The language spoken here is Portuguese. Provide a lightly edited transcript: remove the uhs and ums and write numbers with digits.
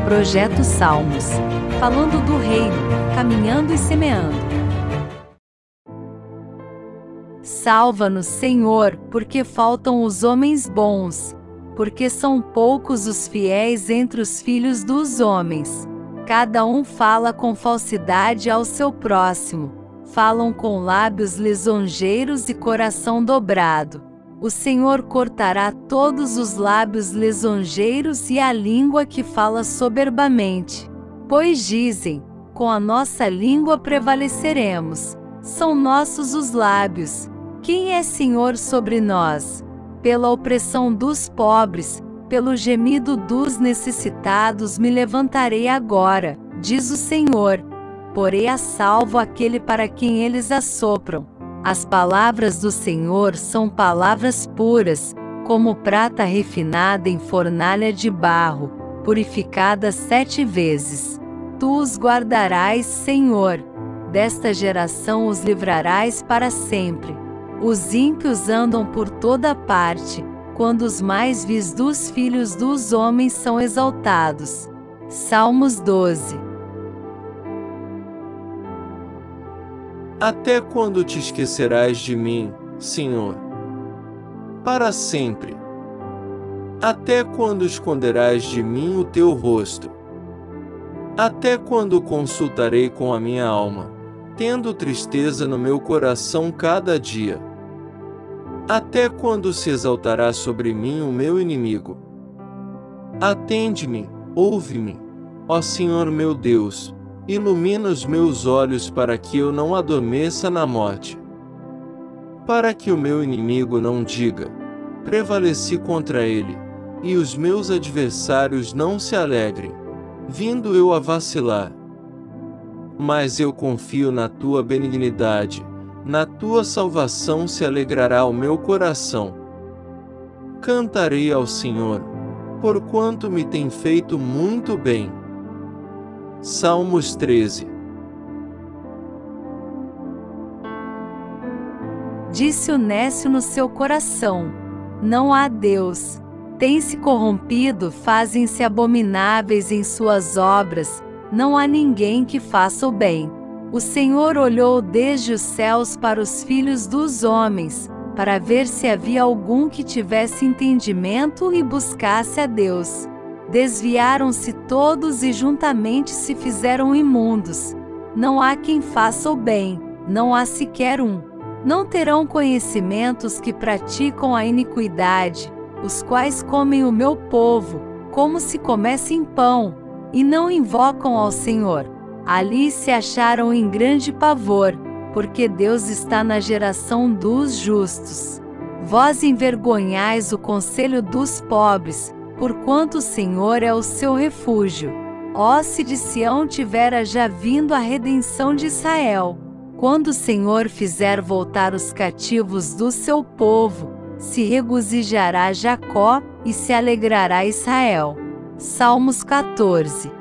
Projeto Salmos. Falando do reino, caminhando e semeando. Salva-nos, Senhor, porque faltam os homens bons, porque são poucos os fiéis entre os filhos dos homens. Cada um fala com falsidade ao seu próximo, falam com lábios lisonjeiros e coração dobrado. O Senhor cortará todos os lábios lisonjeiros e a língua que fala soberbamente. Pois dizem, com a nossa língua prevaleceremos. São nossos os lábios. Quem é Senhor sobre nós? Pela opressão dos pobres, pelo gemido dos necessitados me levantarei agora, diz o Senhor. Porei a salvo aquele para quem eles assopram. As palavras do Senhor são palavras puras, como prata refinada em fornalha de barro, purificada 7 vezes. Tu os guardarás, Senhor. Desta geração os livrarás para sempre. Os ímpios andam por toda parte, quando os mais vis dos filhos dos homens são exaltados. Salmos 12. Até quando te esquecerás de mim, Senhor? Para sempre. Até quando esconderás de mim o teu rosto? Até quando consultarei com a minha alma, tendo tristeza no meu coração cada dia? Até quando se exaltará sobre mim o meu inimigo? Atende-me, ouve-me, ó Senhor meu Deus. Ilumina os meus olhos para que eu não adormeça na morte. Para que o meu inimigo não diga, prevaleci contra ele, e os meus adversários não se alegrem, vindo eu a vacilar. Mas eu confio na tua benignidade, na tua salvação se alegrará o meu coração. Cantarei ao Senhor, porquanto me tem feito muito bem. Salmos 13. Disse o nécio no seu coração: não há Deus. Tem-se corrompido, fazem-se abomináveis em suas obras, não há ninguém que faça o bem. O Senhor olhou desde os céus para os filhos dos homens, para ver se havia algum que tivesse entendimento e buscasse a Deus. Desviaram-se todos e juntamente se fizeram imundos. Não há quem faça o bem, não há sequer um. Não terão conhecimento os que praticam a iniquidade, os quais comem o meu povo, como se comessem pão, e não invocam ao Senhor. Ali se acharam em grande pavor, porque Deus está na geração dos justos. Vós envergonhais o conselho dos pobres, porquanto o Senhor é o seu refúgio. Ó, se de Sião tivera já vindo a redenção de Israel! Quando o Senhor fizer voltar os cativos do seu povo, se regozijará Jacó, e se alegrará Israel. Salmos 14.